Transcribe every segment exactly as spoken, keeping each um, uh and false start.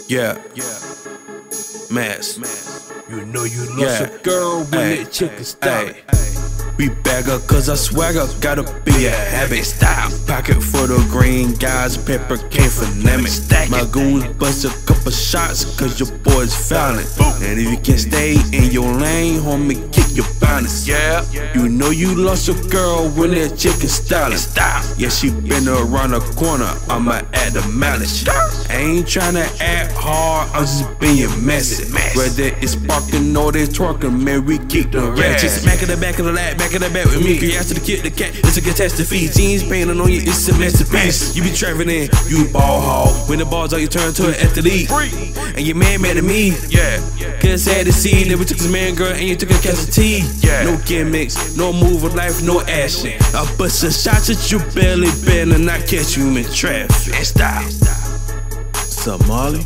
Yeah, Mass. You know you lost Yeah. a girl when Ay, that chicken style. We bag up cause I swagger, gotta be a habit. Style. Pocket for the green guys, pepper came for Nemic. My goons bust a couple shots cause your boys found it. And if you can stay in your lane, homie, kick your bonus. Yeah, you know you lost your girl when that chicken stylin'. Yeah, she been around the corner, I'ma add the malice. I ain't tryna act hard, I'm just being messy. Whether it's sparking or they twerking, man, we keep the ratchet. Smack in the back of the lap, back in the back with me. You ask to the kid, the cat, it's a catastrophe. Jeans painting on you, it's a masterpiece. You be traveling, you ball hog. When the ball's out, you turn to an athlete. And your man mad at me, yeah. Cause sad to see that we took this man, girl, and you took a cast of tea. No gimmicks, no move of life, no action. I bust a shot at you, barely better not catch you in traffic. Style. What's up, Marley?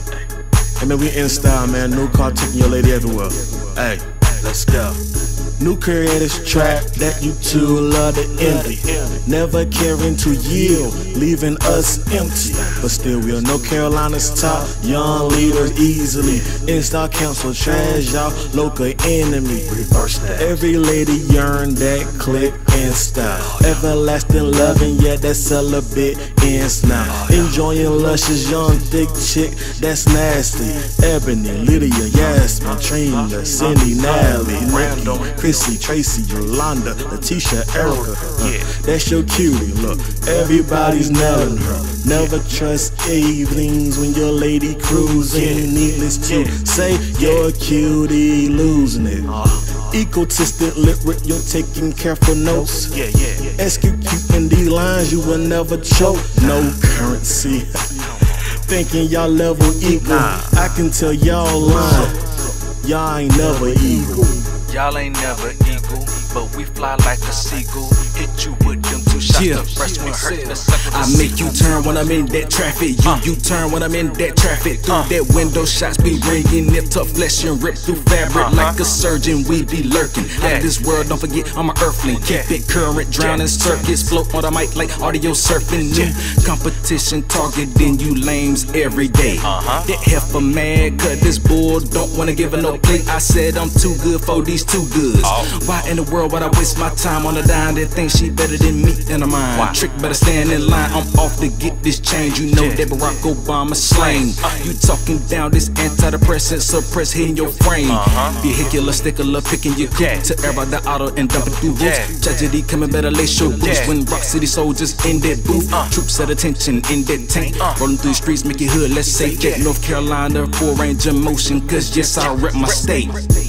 Hey man, we Nctyle, man. New car taking your lady everywhere. Hey, let's go. New creators track that you two love to envy. Never caring to yield, leaving us empty. But still, we're no Carolina's top. Young leaders easily. Nctyle council trash y'all, local enemy. Reverse that. Every lady yearn that click Nctyle. Everlasting loving, yeah, that's celibate Nctyle. Enjoying luscious young thick chick, that's nasty. Ebony, Lydia, Yasmin, Trina, Cindy, Nally, Random, Chrissy, Tracy, Yolanda, Letitia, Erica. Uh, that's your cutie, look, everybody's nailing her. Never trust evenings when your lady cruising. Needless to say, you're a cutie, losing it. Egotistic, literate, you're taking careful notes. Executing these lines, you will never choke. No currency. Thinking y'all level equal. I can tell y'all lying. Y'all ain't never equal. Y'all ain't never equal, but we fly like a seagull. Hit you with them two shots, yeah. The first one hurt the second. I make you turn when I'm in that traffic. You, uh. you turn when I'm in that traffic. Through uh. that window, shots be ringing. Nip tough flesh and rip through fabric. Uh-huh. Like a surgeon, we be lurking. Yeah. Out of this world, don't forget I'm an earthling. Keep yeah. it current, drowning yeah. circuits. Float on the mic like audio surfing. New yeah. competition targeting you lames every day. Uh-huh. That heifer mad, cut this bull. Don't wanna give her no play. I said I'm too good for these two goods. Oh. Why in the world would I waste my time on a dime that thinks she better than me in her mind? Why? Trick better stand in line. I'm off to get this change. You know yeah. that Barack Obama slain. Uh, you talking down this antidepressant suppress hitting your frame. Uh-huh. Vehicular stickler picking your coupe yeah. to air out the auto and dump it through roofs. Yeah. Tragedy coming, better lace your boots. Yeah. When Rock City soldiers in that booth, uh. troops at attention in that tank. Uh. Rolling through the streets, make your hood, let's say yeah. North Carolina, full range of motion. Cause yes, I rep my state.